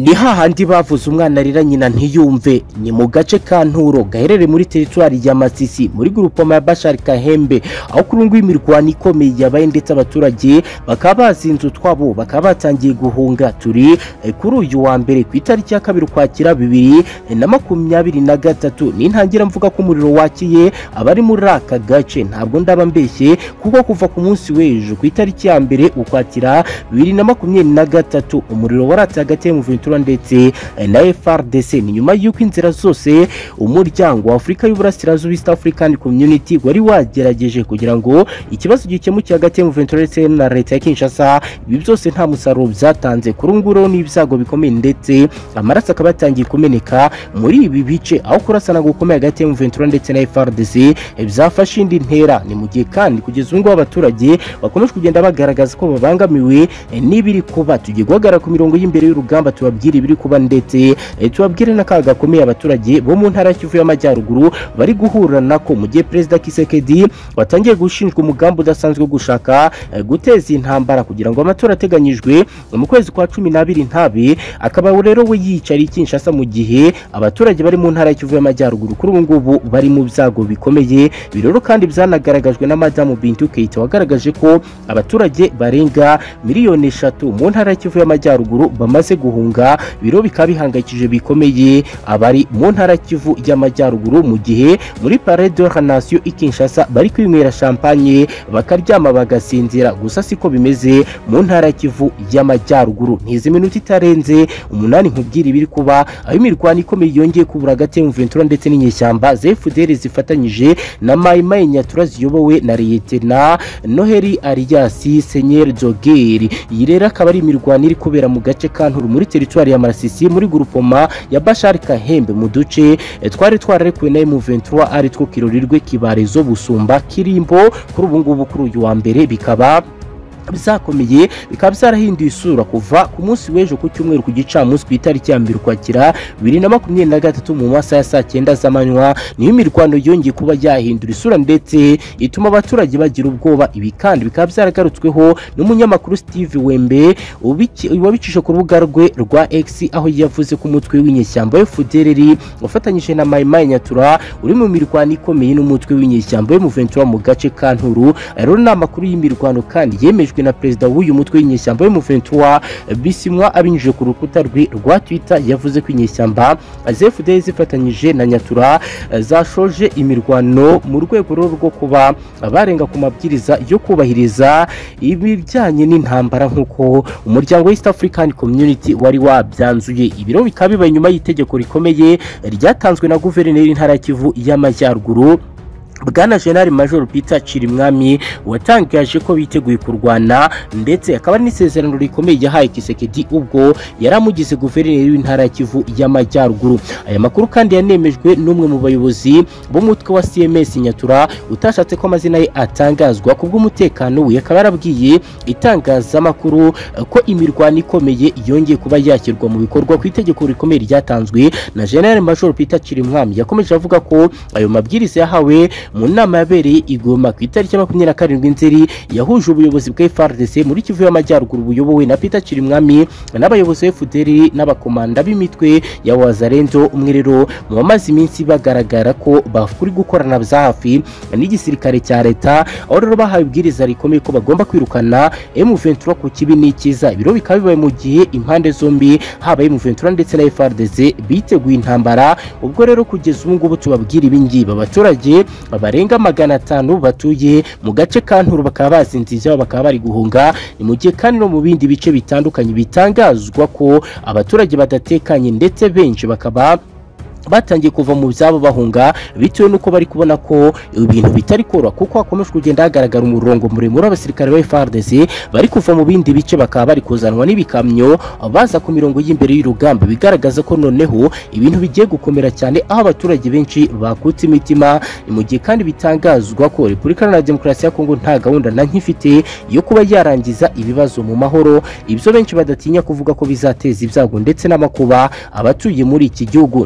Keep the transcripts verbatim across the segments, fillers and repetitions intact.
ni hahandi bavuze umwana arira nyina ntiyumve. Ni mu gace ka Nturo gaherereye muri teritwari ya Masisi muri grupoma ya Bashari Kahembe, aho kurungu imirwano ikomeye yabaye ndetse abaturage bakaba bazinze twabo bakaba batangiye guhunga. Turi eh, kuri uyu wa mbere ku itariki ya kabiri Ukwakira bibiri na makumyabiri na gatatu. Ni ntangira mvuga ko umuriro wakiye abari muri aka gace, ntabwo ndaba mbeshye kuko kuva ku munsi w'ejo ku itariki ya mbere Ukwakira bibiri na makumyabiri na gatatu umuriro waratse hagati mu Ventura ndetse na F R D C. Ni nyuma y'uko inzira zose umuryango wa Afrika y'Uburasirazuba East African Community wari wagerageje kugira ngo ikibazo gikemuke hagati mu Ventura ndetse na leta ya Kinshasa, ibi byose nta musaruro byatanze. Kurunguro n'ibyago bikomeye ndetse amaraso akaba yatangiye kumeneka muri ibi bice, aho kurasana gukomeye hagati mu Ventura ndetse na F R D C byafashe indi ntera. Ni mu gihe kandi kugeza ubu abaturage bakomeje kugenda bagaragaza ko babangamiwe n'ibiri kuba. Tugiye guhagarara ku mirongo y'imbere y'urugamba tubabwira ibiri kuba ndetse e, tubabwire n'akaga gakomeye abaturage bo mu ntara y'Kivu y'Amajyaruguru bari guhura nako mu gihe Perezida Kisekedi watangiye gushinjwa umugambi udasanzwe gushaka e, guteza intambara kugira ngo amatora ateganyijwe mu kwezi kwa cumi n'abiri ntabe. Akaba rero we yicari Kinshasa mu gihe abaturage bari mu ntara y'Kivu y'Amajyaruguru kuri ubu ngubu bari mu byago bikomeye. Biroro kandi byanagaragajwe na Madamu Bintou Keita wagaragaje ko abaturage barenga miliyoni eshatu mu ntara y'Kivu y'Amajyaruguru bamaze guhunga. Biro bikaba bihangayikije bikomeye abari mu ntara Kivu y'Amajyaruguru mu gihe muri Palais de la Nation i Kinshasa bari kwinywera champagne bakaryama bagasinzira. Gusa siko bimeze mu ntara Kivu y'Amajyaruguru. Ntizi minute itarenze umunani nkubwira ibiri kuba, aho imirwano ikomeye yongeye kubura hagati mu Ventura ndetse n'inyeshyamba za F D L zifatanyije na Mai Mai Nyatura ziyobowe na Lieutenant Noheli Alias Seigneur Jogeri. Iyi rero akaba ari imirwano iri kubera mu gace ka Nturo muri teritwari ya Masisi muri grupoma ya Bashari Kahembe mu duce e, twari twararekuwe na M ventura ari two Kirorirwe, Kibarezo, Busumba, Kirimbo. Kuri ubu ngubu kuri uyu wa mbere bikaba bizakomeye bikaba byarahinduye isura kuva ku munsi w'ejo ku cyumweru ku gicamunsi ku itariki ya mbere Ukwakira bibiri na makumyabiri na gatatu mu masaha ya saa cyenda z'amanywa. Niyo imirwano yongeye kuba yahindura isura ndetse ituma abaturage bagira ubwoba. Ibi kandi bikaba byaragarutsweho n'umunyamakuru Steve Wembe wabicisha ku rubuga rwe rwa X, aho yavuze ko umutwe w'inyeshyamba F D L ufatanyije na Mai Mai Nyatura uri mu mirwano ikomeye n'umutwe w'inyeshyamba mu Ventura mu gace ka Nturo. Rero n'amakuru y'imirwano kandi yemeje na Perezida w'uyu mutwe w'inyeshyamba mu Ventura Bisimwa abinyujije ku rukuta rwe rwa Twitter. Yavuze ko inyeshyamba za F D L zifatanyije na Nyatura zashoje imirwano mu rwego rwo kuba barenga ku mabwiriza yo kubahiriza ibijyanye n'intambara nk'uko umuryango wa East African Community wari wabyanzuye. Ibiro bikaba bibaye nyuma y'itegeko rikomeye ryatanzwe na guverineri w'intara ya Kivu y'Amajyaruguru Bwana General Major Peter Chirimwami watangaje ko biteguye kurwana ndetse akaba n'isezerano rikomeye yahaye Kisekedi ubwo yaramugize guverineri w'intara ya Kivu y'Amajyaruguru. Aya makuru kandi yanemejwe n'umwe mu bayobozi b'umutwe wa C M S Nyatura utashatse ko amazina ye atangazwa kubw'umutekano we. Akaba yarabwiye itangazamakuru ko imirwano ikomeye yongeye kuba yakirwa mu bikorwa ku itegeko rikomeye ryatanzwe na General Major Peter Chirimwami. Yakomeje avuga ko ayo mabwiriza yahawe mu nama yabereye i Goma ku itariki ya makumyabiri na karindwi Nzeri yahuje ubuyobozi bwa F R D C muri Kivu y'Amajyaruguru buyobowe na Peter Chirimwami n'abayobozi ba F D L n'abakomanda b'imitwe ya Wazalendo. Umwe rero mu bamaze iminsi bagaragara ko bakuri gukorana bya hafi n'igisirikare cya leta, aho rero bahawe ibwiriza rikomeye ko bagomba kwirukana M ventura ku kibi n'ikiza. Ibiro bikaba bibaye mu gihe impande zombi haba M ventura ndetse na F R D C biteguye intambara. Ubwo rero kugeza ubu ngubu tubabwira ibingibi abaturage barenga magana atanu batuye mu gace ka Nturo bakaba bazinziza bakaba bari guhunga. Ni mu gihe kandi no mu bindi bice bitandukanye bitangazwa ko abaturage badatekanye ndetse benshi bakaba batangiye kuva mu byabo bahunga bitewe nuko bari kubona ko ibintu bitari kora, kuko hakomeje kugenda hagaragara umurongo muremure w'abasirikare ba F R D C bari kuva mu bindi bice bakaba bari kuzanwa n'ibikamyo baza ku mirongo y'imbere y'urugamba, bigaragaza ko noneho ibintu bigiye gukomera cyane aho abaturage benshi bakutse imitima. Ni mu gihe kandi bitangazwa ko Repubulika Iharanira Demokarasi ya Kongo nta gahunda na nkifite yo kuba yarangiza ibibazo mu mahoro, ibyo benshi badatinya kuvuga ko bizateza ibyago ndetse n'amakuba abatuye muri iki gihugu. Ni mu gihe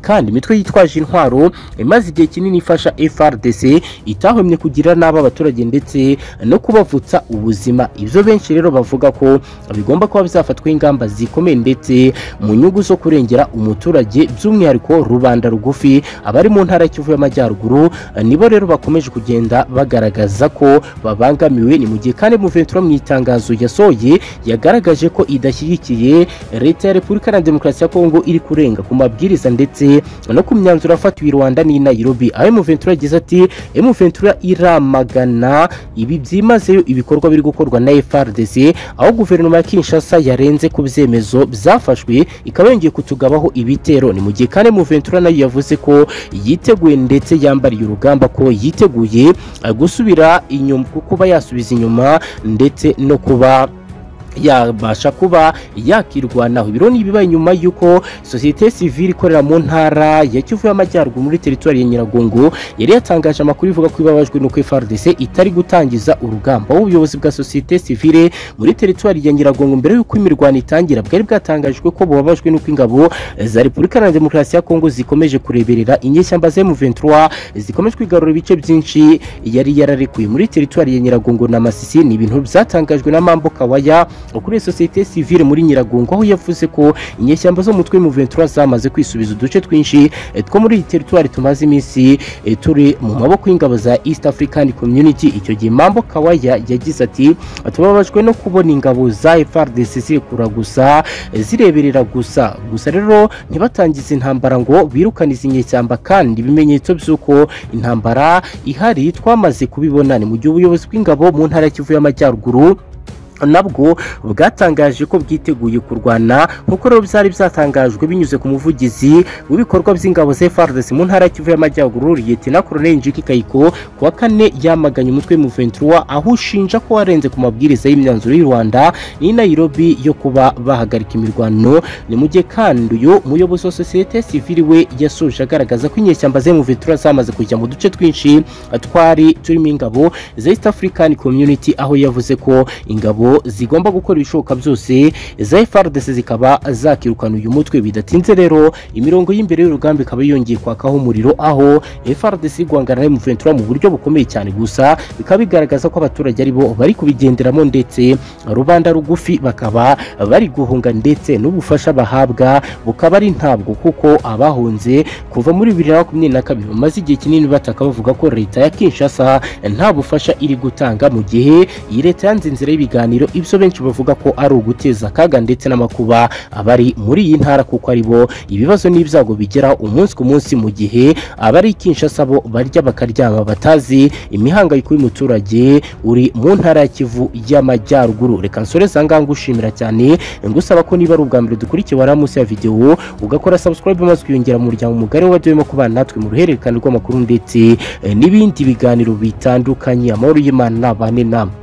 kandi imitwe yitwaje intwaro imaze igihe kinini ifasha F R D C itahwemye kugira nabi abaturage ndetse no kubavutsa ubuzima. Ibyo benshi rero bavuga ko bigomba kuba bizafatwa ingamba zikomeye ndetse mu nyungu zo kurengera umuturage, by'umwihariko rubanda rugufi abari mu ntara y'Kivu y'Amajyaruguru nibo rero bakomeje kugenda bagaragaza ko babangamiwe. Ni mu gihe kandi M vingt-trois mu itangazo yasohoye yagaragaje ko idashyigikiye leta ya Repubulika na Demokarasi ya Kongo iri kurenga ku mabwiriza ndetse no ku myanzuro afatiwe i Rwanda n'i Nairobi. aho M vingt-trois yagize ati M vingt-trois iramagana ibi byimazeyo ibikorwa biri gukorwa na F R D C, aho guverinoma ya Kinshasa yarenze ku byemezo byafashwe ikaba yongeye kutugabaho ibitero. Ni mu gihe kandi M vingt-trois nayo yavuze ko yiteguye ndetse yambariye urugamba, ko yiteguye gusubira inyuma, kuba yasubiza inyuma ndetse no kuba yabasha kuba yakirwanaho. Ibiro ni bibaye nyuma yuko societe civile ikorera mu ntara ya Kivu y'Amajyaruguru muri territoire ya Nyiragongo yari yatangaje amakuru ivuga ko ibabajwe nuko F R D C itari gutangiza urugamba. Ubuyobozi bwa societe civile muri territoire ya Nyiragongo mbere yuko imirwano itangira bwari bwatangajwe ko bubabajwe nuko ingabo za Repubulika na Demokarasi ya Kongo zikomeje kureberera inyeshyamba za M vingt-trois zikomeje kwigarura ibice byinshi yari yararekuye muri territoire ya Nyiragongo na Masisi. Ni ibintu byatangajwe na Mambo Kawaya ukuriye societe civile muri Nyiragongo, aho yavuze ko inyeshyamba zo mutwe M vingt-trois zamaze kwisubiza uduce twinshi two muri iyi territoire tumaze iminsi turi mu maboko y'ingabo za East African Community. Icyo gihe Mambo Kawaya yagize ati tubabajwe no kubona ingabo za F R D C zikura gusa zireberera gusa gusa rero ntibatangize intambara ngo birukane izi nyeshyamba, kandi ibimenyetso by'uko intambara ihari twamaze kubibona. Ni mu gihe ubuyobozi bw'ingabo mu ntara ya Kivu y'Amajyaruguru nabwo bwatangaje ko bwiteguye kurwana nkuko rero byari byatangajwe binyuze ku muvugizi w'ibikorwa by'ingabo za F R D C mu ntara ya Kivu y'Amajyaruguru Lieutenant Colonel Njiki Kayiko kuwa kane yamaganye umutwe M vingt-trois aho ushinja ko warenze ku mabwiriza y'imyanzuro y'u Rwanda n'i Nairobi yo kuba bahagarika imirwano. Ni mu gihe kandi uyu muyobozi wa societe civile we yasoje agaragaza ko inyeshyamba za M vingt-trois zamaze kujya mu duce twinshi twari turimo ingabo za East African Community, aho yavuze ko ingabo zigomba gukora ibishoboka byose za F R D C zikaba zakirukana uyu mutwe. Bidatinze rero imirongo y'imbere y'urugamba ikaba yongeye kwakaho umuriro, aho F R D C guhangana na M vingt-trois mu buryo bukomeye cyane, gusa bikaba bigaragaza ko abaturage ari bo bari kubigenderamo ndetse rubanda rugufi bakaba bari guhunga ndetse n'ubufasha bahabwa bukaba ari ntabwo, kuko abahunze kuva muri bibiri na makumyabiri na kabiri bamaze igihe kinini bataka bavuga ko leta ya Kinshasa nta bufasha iri gutanga, mu gihe iyi leta yanze inzira y'ibiganiro. Ibyo benshi bavuga ko ari uguteza akaga ndetse n'amakuba abari muri iyi ntara, kuko ari bo ibibazo n'ibyago bigera umunsi ku munsi, mu gihe abari Kinshasa bo barya bakaryama batazi imihangayiko y'umuturage uri mu ntara ya Kivu y'Amajyaruguru. Reka nsoreze aha ngushimira cyane, ngusaba ko niba ari ubwa mbere dukurikiye wari munsi ya video ugakora subscribe maze kwiyongera mu muryango mugari w'abademo kubana natwe mu ruhererekane rw'amakuru ndetse n'ibindi biganiro bitandukanye. Amahoro y'Imana nabane namwe.